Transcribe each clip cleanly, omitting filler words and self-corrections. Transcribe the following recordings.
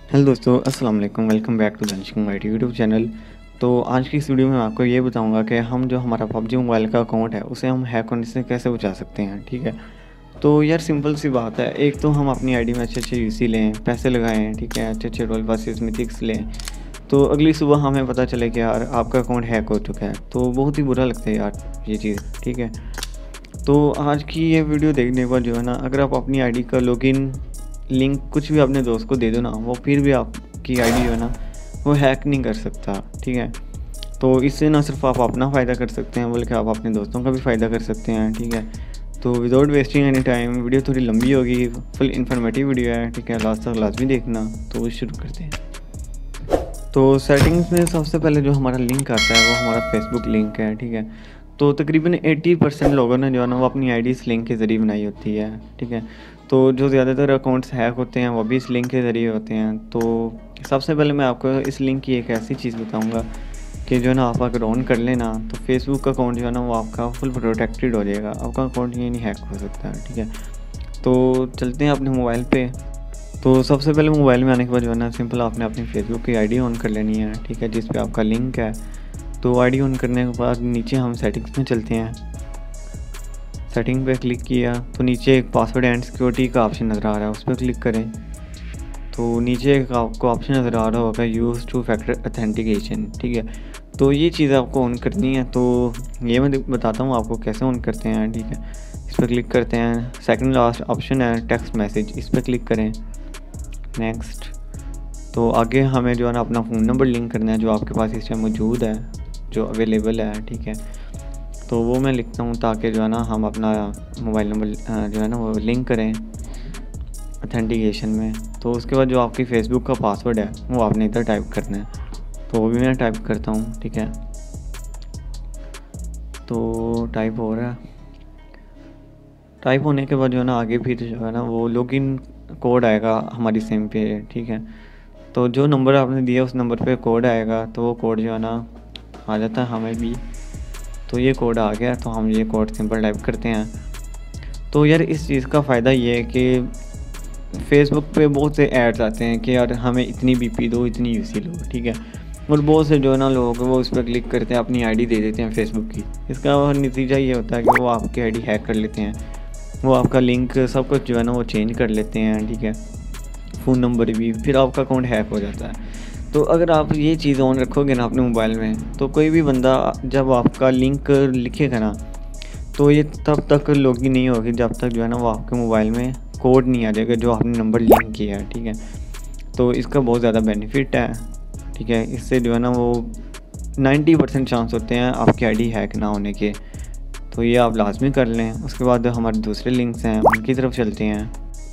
Hello दोस्तों, अस्सलाम वालेकुम। वेलकम बैक टू दंशिक वाइट यूट्यूब चैनल। तो आज की इस वीडियो में आपको ये बताऊंगा कि हम जो हमारा पबजी मोबाइल का अकाउंट है उसे हम हैक होने से कैसे बचा सकते हैं। ठीक है, तो यार सिंपल सी बात है। एक तो हम अपनी आईडी में अच्छे अच्छे यूसी लें, पैसे लगाएं, ठीक है, अच्छे अच्छे रोल पासिस मिथिक्स लें, तो अगली सुबह हमें पता चले कि यार आपका अकाउंट हैक हो चुका है, तो बहुत ही बुरा लगता है यार ये चीज़। ठीक है, तो आज की ये वीडियो देखने के बाद जो है ना, अगर आप अपनी आईडी का लॉगिन लिंक कुछ भी अपने दोस्त को दे दो ना, वो फिर भी आपकी आईडी जो है ना वो हैक नहीं कर सकता। ठीक है, तो इससे ना सिर्फ आप अपना फ़ायदा कर सकते हैं बल्कि आप अपने दोस्तों का भी फ़ायदा कर सकते हैं। ठीक है, तो without wasting any time, video थोड़ी लंबी होगी, फुल इन्फॉर्मेटिव वीडियो है। ठीक है, लास्ट तक लाजमी देखना। तो शुरू करते हैं। तो सेटिंग्स में सबसे पहले जो हमारा लिंक आता है वो हमारा फेसबुक लिंक है। ठीक है, तो तकरीबन 80% लोगों ने जो है ना वो अपनी आईडी इस लिंक के ज़रिए बनाई होती है। ठीक है, तो जो ज़्यादातर अकाउंट्स हैक होते हैं वो भी इस लिंक के ज़रिए होते हैं। तो सबसे पहले मैं आपको इस लिंक की एक ऐसी चीज़ बताऊंगा कि जो है ना आप अगर ऑन कर लेना तो फेसबुक का अकाउंट जो है ना वो आपका फुल प्रोटेक्टेड हो जाएगा, आपका अकाउंट ये नहीं हैक हो सकता है। ठीक है, तो चलते हैं अपने मोबाइल पे। तो सबसे पहले मोबाइल में आने के बाद जो है ना सिंपल आपने अपनी फेसबुक की आईडी ऑन कर लेनी है। ठीक है, जिस पे आपका लिंक है। तो आईडी ऑन करने के बाद नीचे हम सेटिंग्स में चलते हैं। सेटिंग पे क्लिक किया तो नीचे एक पासवर्ड एंड सिक्योरिटी का ऑप्शन नज़र आ रहा है, उस पर क्लिक करें। तो नीचे एक आपको ऑप्शन नज़र आ रहा होगा यूज़ टू फैक्टर अथेंटिकेशन। ठीक है, तो ये चीज़ आपको ऑन करनी है। तो ये मैं बताता हूँ आपको कैसे ऑन करते हैं। ठीक है, इस पर क्लिक करते हैं। सेकंड लास्ट ऑप्शन है टेक्स्ट मैसेज, इस पर क्लिक करें। नेक्स्ट, तो आगे हमें जो है ना अपना फ़ोन नंबर लिंक करना है जो आपके पास इस टाइम मौजूद है, जो अवेलेबल है। ठीक है, तो वो मैं लिखता हूँ ताकि जो है ना हम अपना मोबाइल नंबर जो है ना वो लिंक करें अथेंटिकेशन में। तो उसके बाद जो आपकी फ़ेसबुक का पासवर्ड है वो आपने इधर टाइप करना है, तो वो भी मैं टाइप करता हूँ। ठीक है, तो टाइप हो रहा है। टाइप होने के बाद जो है ना आगे फिर जो है ना वो लॉगिन कोड आएगा हमारी सिम पे। ठीक है, तो जो नंबर आपने दिया उस नंबर पे कोड आएगा, तो वो कोड जो है ना आ जाता है हमें भी। तो ये कोड आ गया, तो हम ये कोड सिंपल टाइप करते हैं। तो यार इस चीज़ का फ़ायदा ये है कि फेसबुक पे बहुत से एड्स आते हैं कि यार हमें इतनी बीपी दो, इतनी यूसी लो। ठीक है, और बहुत से जो है ना लोग वो उस पर क्लिक करते हैं, अपनी आईडी दे देते हैं फेसबुक की। इसका नतीजा ये होता है कि वो आपकी आईडी हैक कर लेते हैं, वो आपका लिंक सब कुछ जो है ना वो चेंज कर लेते हैं। ठीक है, फ़ोन नंबर भी, फिर आपका अकाउंट हैक हो जाता है। तो अगर आप ये चीज़ ऑन रखोगे ना अपने मोबाइल में, तो कोई भी बंदा जब आपका लिंक लिखेगा ना, तो ये तब तक लॉगिन नहीं होगी जब तक जो है ना वो आपके मोबाइल में कोड नहीं आ जाएगा जो आपने नंबर लिंक किया है। ठीक है, तो इसका बहुत ज़्यादा बेनिफिट है। ठीक है, इससे जो है ना वो 90% चांस होते हैं आपकी आईडी हैक ना होने के। तो ये आप लाजमी कर लें। उसके बाद हमारे दूसरे लिंक्स हैं उनकी तरफ चलते हैं।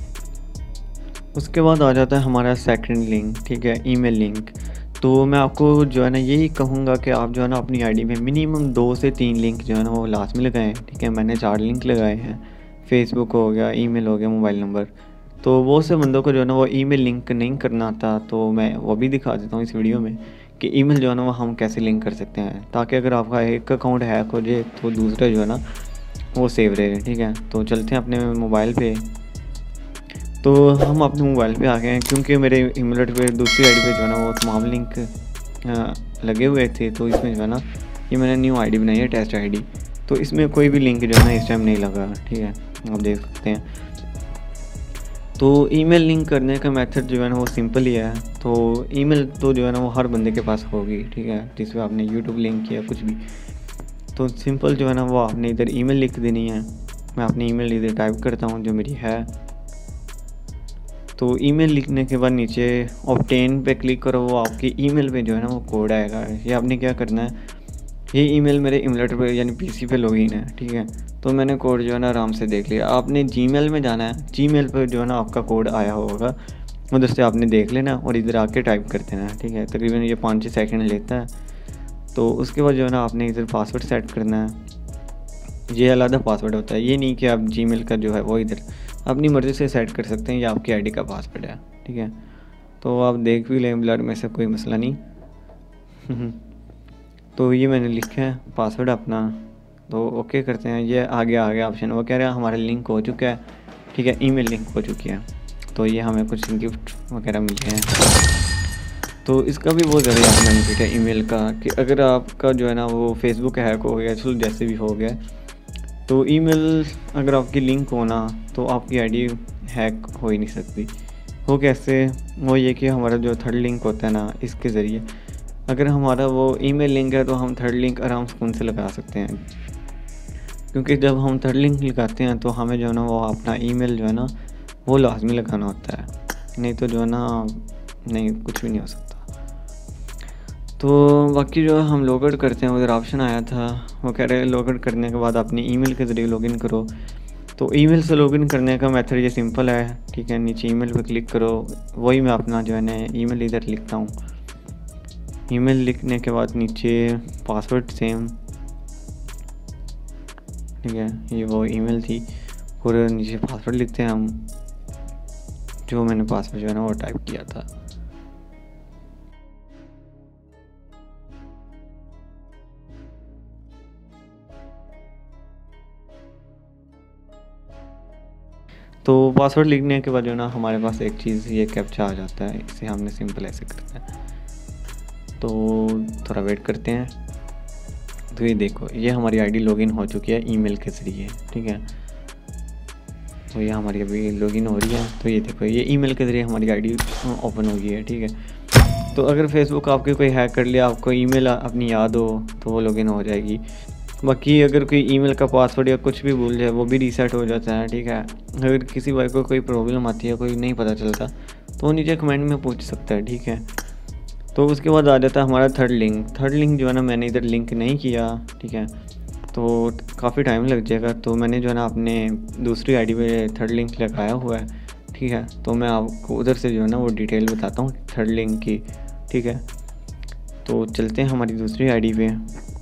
उसके बाद आ जाता है हमारा सेकंड लिंक। ठीक है, ईमेल लिंक। तो मैं आपको जो है ना यही कहूँगा कि आप जो है ना अपनी आईडी में मिनिमम 2 से 3 लिंक जो है ना वो लाजमी लगाएं। ठीक है, मैंने 4 लिंक लगाए हैं। फेसबुक हो गया, ईमेल हो गया, मोबाइल नंबर। तो बहुत से बंदों को जो है ना वो ईमेल लिंक नहीं करना आता, तो मैं वो भी दिखा देता हूँ इस वीडियो में कि ईमेल जो है ना वो हम कैसे लिंक कर सकते हैं, ताकि अगर आपका एक अकाउंट हैक हो जाए तो दूसरा जो है ना वो सेव रहे। ठीक है, तो चलते हैं अपने मोबाइल पे। तो हम अपने मोबाइल पे आ गए हैं, क्योंकि मेरे ईमेल पे दूसरी आईडी पे जो है ना वो तमाम लिंक लगे हुए थे। तो इसमें जो है ना ये मैंने न्यू आईडी बनाई है, टेस्ट आईडी। तो इसमें कोई भी लिंक जो है ना इस टाइम नहीं लगा। ठीक है, आप देख सकते हैं। तो ईमेल लिंक करने का मेथड जो है ना वो सिंपल ही है। तो ईमेल तो जो है ना वो हर बंदे के पास होगी। ठीक है, जिस पे आपने यूट्यूब लिंक किया कुछ भी, तो सिंपल जो है ना वो आपने इधर ईमेल लिख देनी है। मैं अपनी ईमेल इधर टाइप करता हूँ जो मेरी है। तो ईमेल लिखने के बाद नीचे ऑब्टेन पे क्लिक करो, वो आपकी ईमेल पे जो है ना वो कोड आएगा। ये आपने क्या करना है, ये ईमेल मेरे इमलेटर पे यानी पीसी पे लॉगिन है। ठीक है, तो मैंने कोड जो है ना आराम से देख लिया। आपने जीमेल में जाना है, जीमेल पे जो है ना आपका कोड आया होगा, उधर से आपने देख लेना और इधर आके टाइप कर देना है। ठीक है, तकरीबन ये 5-6 सेकंड लेता है। तो उसके बाद जो है ना आपने इधर पासवर्ड सेट करना है। ये अलग पासवर्ड होता है, ये नहीं कि आप जीमेल का जो है वो इधर अपनी मर्ज़ी से सेट कर सकते हैं, ये आपकी आईडी का पासवर्ड है। ठीक है, तो आप देख भी लें, ब्लर में से कोई मसला नहीं। तो ये मैंने लिखा है पासवर्ड अपना, तो ओके करते हैं। ये आ गया ऑप्शन, वो कह रहा है हमारा लिंक हो चुका है। ठीक है, ईमेल लिंक हो चुकी है। तो ये हमें कुछ गिफ्ट वगैरह मिले हैं। तो इसका भी बहुत ज़्यादा बेनिफिट है ईमेल का, कि अगर आपका जो है ना वो फेसबुक हैक हो गया, चलो जैसे भी हो गया, तो ईमेल अगर आपकी लिंक हो ना तो आपकी आईडी हैक हो ही नहीं सकती। वो कैसे? वो ये कि हमारा जो थर्ड लिंक होता है ना, इसके ज़रिए अगर हमारा वो ईमेल लिंक है तो हम थर्ड लिंक आराम सुकून से लगा सकते हैं, क्योंकि जब हम थर्ड लिंक लगाते हैं तो हमें जो है ना वो अपना ईमेल जो है ना वो लाजमी लगाना होता है, नहीं तो जो है ना नहीं, कुछ भी नहीं हो सकता। तो बाकी जो हम लॉगआउट करते हैं, उधर ऑप्शन आया था, वो कह रहे हैं लॉगआउट करने के बाद अपनी ईमेल के ज़रिए लॉगिन करो। तो ईमेल से लॉगिन करने का मेथड ये सिंपल है, ठीक है। नीचे ईमेल पे क्लिक करो, वही मैं अपना जो है ना ईमेल इधर लिखता हूँ। ईमेल लिखने के बाद नीचे पासवर्ड सेम, ठीक है, ये वो ईमेल थी, और नीचे पासवर्ड लिखते हैं हम, जो मैंने पासवर्ड जो है ना वो टाइप किया था। तो पासवर्ड लिखने के बाद जो है ना हमारे पास एक चीज़ ये कैप्चा आ जाता है, इसे हमने सिंपल ऐसे करना है। तो थोड़ा वेट करते हैं। तो ये देखो, ये हमारी आईडी लॉगिन हो चुकी है ईमेल के ज़रिए, ठीक है। तो ये हमारी अभी लॉगिन हो रही है। तो ये देखो, ये ईमेल के ज़रिए हमारी आईडी ओपन हो गई है, ठीक है। तो अगर फेसबुक आपके कोई हैक कर लिया, आपको ईमेल अपनी याद हो, तो वो लॉगिन हो जाएगी। बाकी अगर कोई ईमेल का पासवर्ड या कुछ भी भूल जाए, वो भी रीसेट हो जाता है, ठीक है। अगर किसी भाई को कोई प्रॉब्लम आती है, कोई नहीं पता चलता, तो वो नीचे कमेंट में पूछ सकता है, ठीक है। तो उसके बाद आ जाता है हमारा थर्ड लिंक। थर्ड लिंक जो है ना मैंने इधर लिंक नहीं किया, ठीक है, तो काफ़ी टाइम लग जाएगा। तो मैंने जो है ना अपने दूसरी आईडी पे थर्ड लिंक लगाया हुआ है, ठीक है। तो मैं आपको उधर से जो है ना वो डिटेल बताता हूँ थर्ड लिंक की, ठीक है। तो चलते हैं हमारी दूसरी आईडी पे।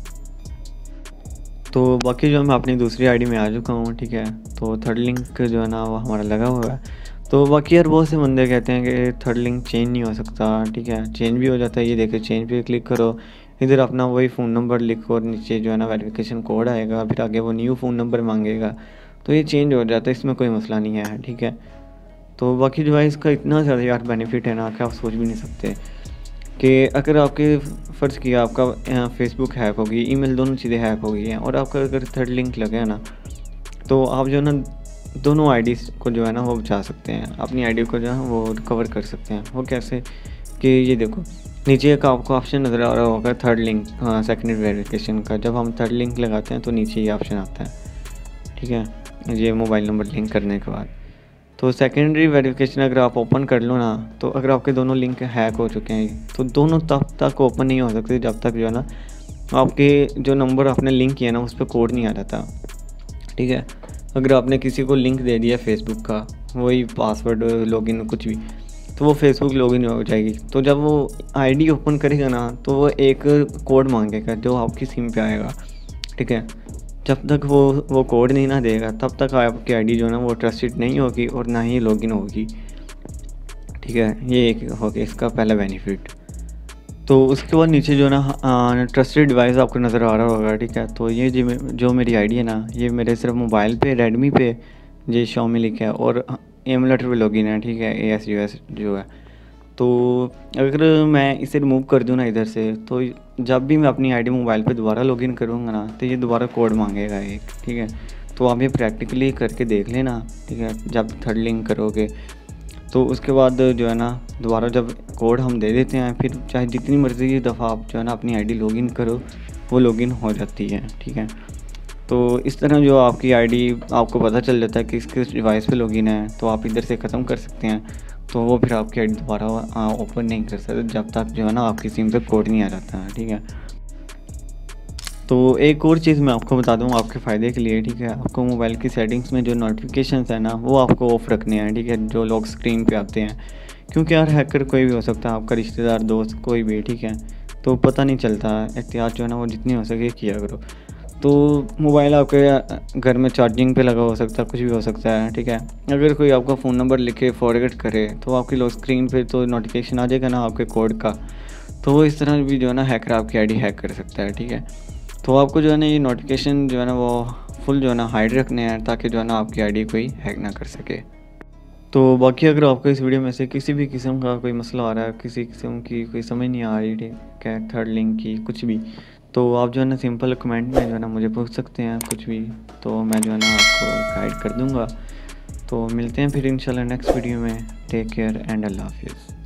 तो बाकी जो मैं अपनी दूसरी आईडी में आ चुका हूँ, ठीक है। तो थर्ड लिंक जो है ना वो हमारा लगा हुआ है। तो बाकी यार बहुत से बंदे कहते हैं कि थर्ड लिंक चेंज नहीं हो सकता, ठीक है। चेंज भी हो जाता है, ये देखो चेंज पे क्लिक करो, इधर अपना वही फ़ोन नंबर लिखो और नीचे जो है ना वेरिफिकेशन कोड आएगा, फिर आगे वो न्यू फ़ोन नंबर मांगेगा, तो ये चेंज हो जाता है, इसमें कोई मसला नहीं है, ठीक है। तो बाकी जो है इसका इतना ज़्यादा यार बेनिफिट है ना कि आप सोच भी नहीं सकते, कि अगर आपके फ़र्ज़ किया आपका फेसबुक हैक होगी, ईमेल दोनों चीज़ें हैक हो गई हैं, और आपका अगर थर्ड लिंक लगे ना, तो आप जो है ना दोनों आईडीज़ को जो है ना वो बचा सकते हैं, अपनी आईडी को जो है वो रिकवर कर सकते हैं। वो कैसे? कि ये देखो, नीचे एक आपको ऑप्शन नज़र आ रहा होगा थर्ड लिंक सेकेंडरी वेरिफिकेशन का। जब हम थर्ड लिंक लगाते हैं तो नीचे ये ऑप्शन आता है, ठीक है, ये मोबाइल नंबर लिंक करने के बाद। तो सेकेंडरी वेरिफिकेशन अगर आप ओपन कर लो ना, तो अगर आपके दोनों लिंक हैक हो चुके हैं, तो दोनों तब तक ओपन नहीं हो सकते जब तक जो है ना आपके जो नंबर आपने लिंक किया ना उस पर कोड नहीं आ जाता, ठीक है। अगर आपने किसी को लिंक दे दिया फेसबुक का, वही पासवर्ड लॉगिन कुछ भी, तो वो फेसबुक लॉगिन हो जाएगी। तो जब वो आईडी ओपन करेगा ना, तो वो एक कोड मांगेगा जो आपकी सिम पे आएगा, ठीक है। जब तक वो कोड नहीं ना देगा, तब तक आपकी आईडी जो है ना वो ट्रस्टेड नहीं होगी और ना ही लॉगिन होगी, ठीक है। ये एक हो गया इसका पहला बेनिफिट। तो उसके बाद नीचे जो है ना ट्रस्टेड डिवाइस आपको नज़र आ रहा होगा, ठीक है। तो ये जो मेरी आईडी है ना, ये मेरे सिर्फ मोबाइल पे रेडमी पे ये Xiaomi लिखा है, और एमुलेटर पे लॉगिन है, ठीक है, ASUS जो है। तो अगर मैं इसे रिमूव कर दूँ ना इधर से, तो जब भी मैं अपनी आईडी मोबाइल पे दोबारा लॉगिन करूँगा ना, तो ये दोबारा कोड मांगेगा एक, ठीक है। तो आप ये प्रैक्टिकली करके देख लेना, ठीक है, जब थर्ड लिंक करोगे। तो उसके बाद जो है ना दोबारा जब कोड हम दे देते हैं, फिर चाहे जितनी मर्ज़ी दफ़ा आप जो है ना अपनी आईडी लॉगिन करो, वो लॉगिन हो जाती है, ठीक है। तो इस तरह जो आपकी आईडी आपको पता चल जाता है कि किस डिवाइस पे लॉगिन है, तो आप इधर से ख़त्म कर सकते हैं। तो वो फिर आपकी आईडी दोबारा ओपन नहीं कर सकते जब तक जो है ना आपकी सिम पे कोड नहीं आ जाता है, ठीक है। तो एक और चीज़ मैं आपको बता दूँ आपके फ़ायदे के लिए, ठीक है। आपको मोबाइल की सेटिंग्स में जो नोटिफिकेशंस है ना, वो आपको ऑफ़ रखने हैं, ठीक है, जो लोग स्क्रीन पे आते हैं, क्योंकि यार हैकर कोई भी हो सकता है, आपका रिश्तेदार, दोस्त, कोई भी, ठीक है। तो पता नहीं चलता, एहतियात जो है ना वो जितनी हो सके किया करो। तो मोबाइल आपके घर में चार्जिंग पे लगा हो सकता है, कुछ भी हो सकता है, ठीक है। अगर कोई आपका फ़ोन नंबर लिखे फॉरवर्ड करे, तो आपकी लोग स्क्रीन पे तो नोटिफिकेशन आ जाएगा ना आपके कोड का। तो वो इस तरह भी जो है ना हैकर आपकी आईडी हैक कर सकता है, ठीक है। तो आपको जो है ना ये नोटिफिकेशन जो है ना वो फुल जो है ना हाइड रखने हैं, ताकि जो है ना आपकी आईडी कोई हैक ना कर सके। तो बाकी अगर आपको इस वीडियो में से किसी भी किस्म का कोई मसला आ रहा है, किसी किस्म की कोई समझ नहीं आ रही, ठीक है, थर्ड लिंक की कुछ भी, तो आप जो है ना सिंपल कमेंट में जो है ना मुझे पूछ सकते हैं कुछ भी, तो मैं जो है ना आपको गाइड कर दूँगा। तो मिलते हैं फिर इंशाल्लाह नेक्स्ट वीडियो में। टेक केयर एंड अल्लाह हाफिज़।